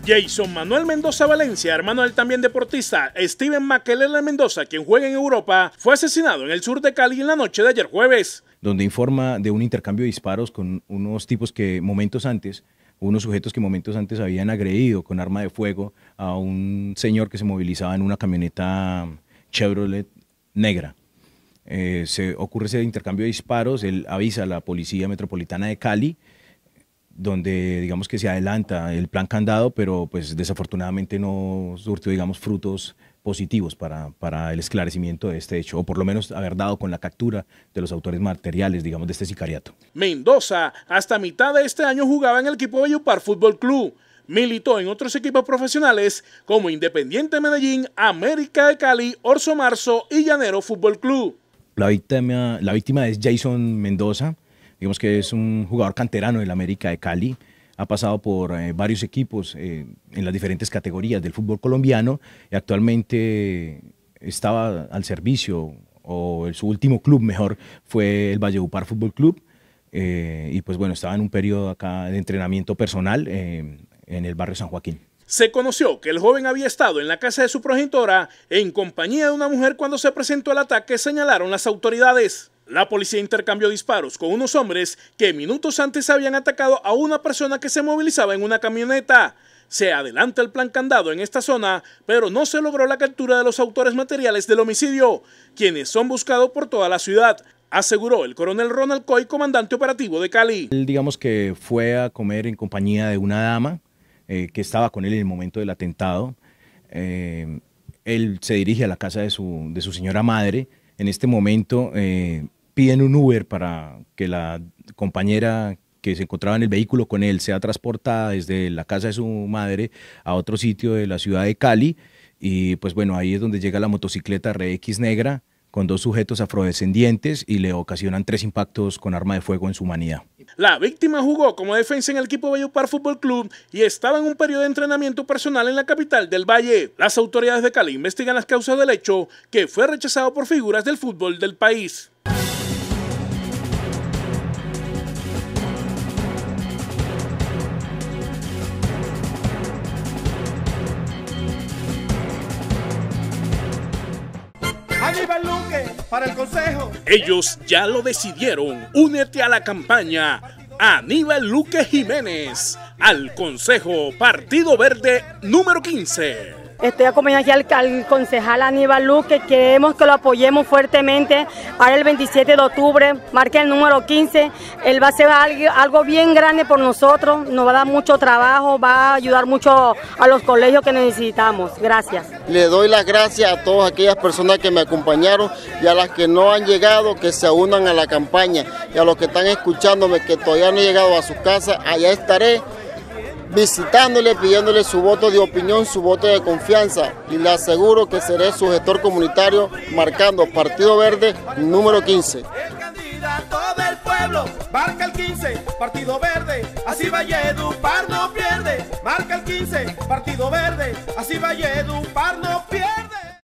Jason Manuel Mendoza Valencia, hermano del también deportista Steven Makelele Mendoza, quien juega en Europa, fue asesinado en el sur de Cali en la noche de ayer jueves. Donde informa de un intercambio de disparos con unos sujetos que momentos antes habían agredido con arma de fuego a un señor que se movilizaba en una camioneta Chevrolet negra. Se ocurre ese intercambio de disparos, él avisa a la Policía Metropolitana de Cali, donde digamos que se adelanta el plan candado, pero pues desafortunadamente no surtió, digamos, frutos positivos para el esclarecimiento de este hecho, o por lo menos haber dado con la captura de los autores materiales, digamos, de este sicariato. Mendoza hasta mitad de este año jugaba en el equipo Valledupar Fútbol Club. Militó en otros equipos profesionales como Independiente Medellín, América de Cali, Orso Marzo y Llanero Fútbol Club. La víctima es Jason Mendoza. Digamos que es un jugador canterano del América de Cali, ha pasado por varios equipos en las diferentes categorías del fútbol colombiano y actualmente estaba al servicio, o su último club mejor fue el Valledupar Fútbol Club, y pues bueno, estaba en un periodo acá de entrenamiento personal en el barrio San Joaquín. Se conoció que el joven había estado en la casa de su progenitora en compañía de una mujer cuando se presentó el ataque, señalaron las autoridades. La policía intercambió disparos con unos hombres que minutos antes habían atacado a una persona que se movilizaba en una camioneta. Se adelanta el plan candado en esta zona, pero no se logró la captura de los autores materiales del homicidio, quienes son buscados por toda la ciudad, aseguró el coronel Ronald Coy, comandante operativo de Cali. Él, digamos que fue a comer en compañía de una dama que estaba con él en el momento del atentado. Él se dirige a la casa de su señora madre. En este momento piden un Uber para que la compañera que se encontraba en el vehículo con él sea transportada desde la casa de su madre a otro sitio de la ciudad de Cali, y pues bueno, ahí es donde llega la motocicleta RX negra con dos sujetos afrodescendientes y le ocasionan 3 impactos con arma de fuego en su humanidad. La víctima jugó como defensa en el equipo Valledupar Fútbol Club y estaba en un periodo de entrenamiento personal en la capital del Valle. Las autoridades de Cali investigan las causas del hecho, que fue rechazado por figuras del fútbol del país. Aníbal Luque para el Consejo. Ellos ya lo decidieron. Únete a la campaña Aníbal Luque Jiménez al Consejo Partido Verde número 15. Estoy acompañando aquí al concejal Aníbal Luque, queremos que lo apoyemos fuertemente. Ahora el 27 de octubre, marca el número 15, él va a hacer algo bien grande por nosotros, nos va a dar mucho trabajo, va a ayudar mucho a los colegios que necesitamos. Gracias. Le doy las gracias a todas aquellas personas que me acompañaron y a las que no han llegado, que se unan a la campaña, y a los que están escuchándome que todavía no he llegado a sus casas, allá estaré visitándole, pidiéndole su voto de opinión, su voto de confianza, y le aseguro que seré su gestor comunitario marcando Partido Verde número 15. El candidato del pueblo, marca el 15, Partido Verde, así Valledupar no pierde. Marca el 15, Partido Verde, así Valledupar no pierde.